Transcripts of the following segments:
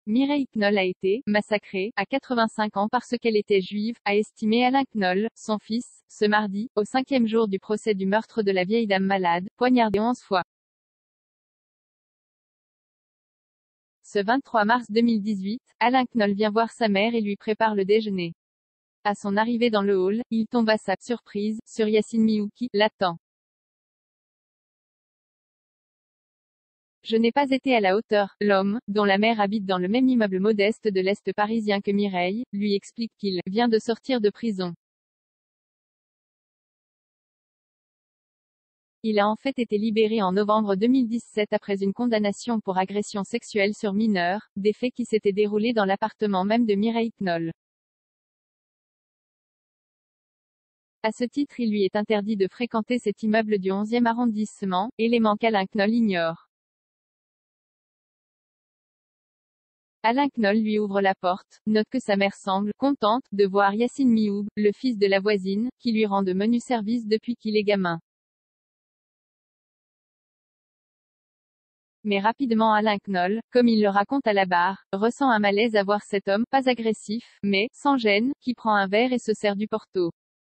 Mireille Knoll a été massacrée à 85 ans parce qu'elle était juive, a estimé Alain Knoll, son fils, ce mardi, au 5e jour du procès du meurtre de la vieille dame malade, poignardée 11 fois. Ce 23 mars 2018, Alain Knoll vient voir sa mère et lui prépare le déjeuner. À son arrivée dans le hall, il tombe à sa surprise sur Yacine Mihou qui l'attend. Je n'ai pas été à la hauteur. L'homme, dont la mère habite dans le même immeuble modeste de l'Est parisien que Mireille, lui explique qu'il vient de sortir de prison. Il a en fait été libéré en novembre 2017 après une condamnation pour agression sexuelle sur mineur, des faits qui s'étaient déroulés dans l'appartement même de Mireille Knoll. À ce titre, il lui est interdit de fréquenter cet immeuble du 11e arrondissement, élément qu'Alain Knoll ignore. Alain Knoll lui ouvre la porte, note que sa mère semble contente de voir Yacine Mihou, le fils de la voisine, qui lui rend de menus services depuis qu'il est gamin. Mais rapidement Alain Knoll, comme il le raconte à la barre, ressent un malaise à voir cet homme, pas agressif, mais sans gêne, qui prend un verre et se sert du porto.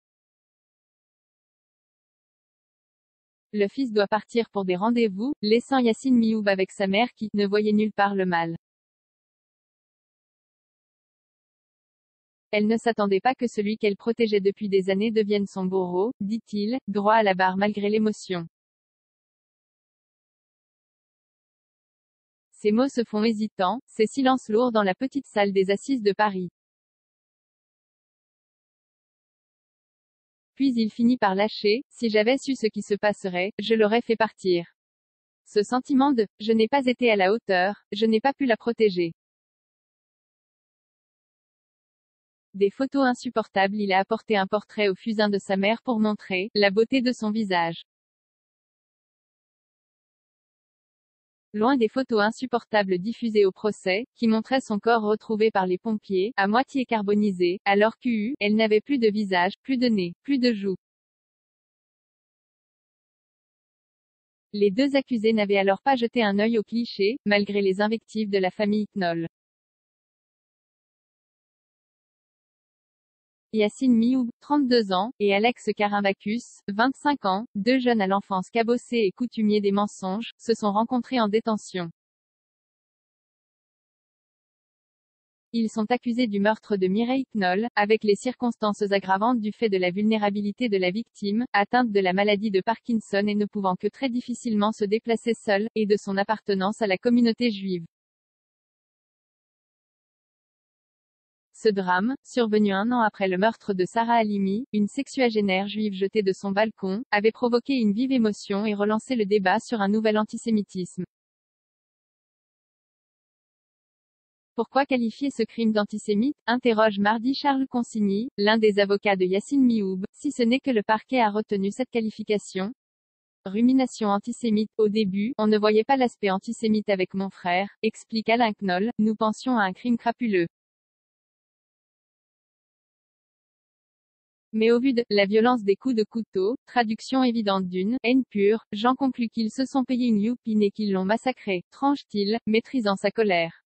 Le fils doit partir pour des rendez-vous, laissant Yacine Mihou avec sa mère qui ne voyait nulle part le mal. Elle ne s'attendait pas que celui qu'elle protégeait depuis des années devienne son bourreau, dit-il, droit à la barre malgré l'émotion. Ces mots se font hésitants, ces silences lourds dans la petite salle des assises de Paris. Puis il finit par lâcher, si j'avais su ce qui se passerait, je l'aurais fait partir. Ce sentiment de « je n'ai pas été à la hauteur, je n'ai pas pu la protéger ». Des photos insupportables. Il a apporté un portrait au fusain de sa mère pour montrer la beauté de son visage. Loin des photos insupportables diffusées au procès, qui montraient son corps retrouvé par les pompiers, à moitié carbonisé, alors qu'elle n'avait plus de visage, plus de nez, plus de joues. Les deux accusés n'avaient alors pas jeté un œil aux clichés, malgré les invectives de la famille Knoll. Yacine Mihou, 32 ans, et Alex Carinvacus, 25 ans, deux jeunes à l'enfance cabossés et coutumiers des mensonges, se sont rencontrés en détention. Ils sont accusés du meurtre de Mireille Knoll, avec les circonstances aggravantes du fait de la vulnérabilité de la victime, atteinte de la maladie de Parkinson et ne pouvant que très difficilement se déplacer seule, et de son appartenance à la communauté juive. Ce drame, survenu un an après le meurtre de Sarah Halimi, une sexuagénaire juive jetée de son balcon, avait provoqué une vive émotion et relancé le débat sur un nouvel antisémitisme. Pourquoi qualifier ce crime d'antisémite, interroge mardi Charles Consigny, l'un des avocats de Yacine Mihou, si ce n'est que le parquet a retenu cette qualification. Rumination antisémite. Au début, on ne voyait pas l'aspect antisémite avec mon frère, explique Alain Knoll, nous pensions à un crime crapuleux. Mais au vu de la violence des coups de couteau, traduction évidente d'une haine pure, j'en conclus qu'ils se sont payés une youpine et qu'ils l'ont massacré, tranche-t-il, maîtrisant sa colère.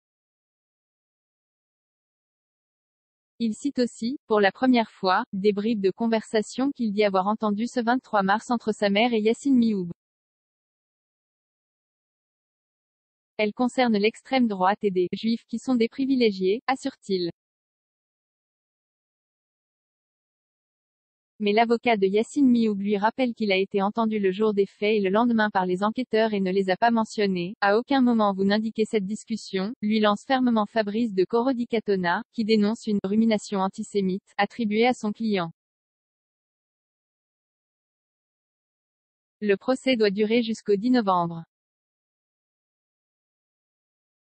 Il cite aussi, pour la première fois, des bribes de conversation qu'il dit avoir entendues ce 23 mars entre sa mère et Yacine Mihou. Elles concernent l'extrême droite et des juifs qui sont des privilégiés, assure-t-il. Mais l'avocat de Yacine Mihou lui rappelle qu'il a été entendu le jour des faits et le lendemain par les enquêteurs et ne les a pas mentionnés. À aucun moment vous n'indiquez cette discussion, lui lance fermement Fabrice de Corodi-Catona, qui dénonce une rumination antisémite attribuée à son client. Le procès doit durer jusqu'au 10 novembre.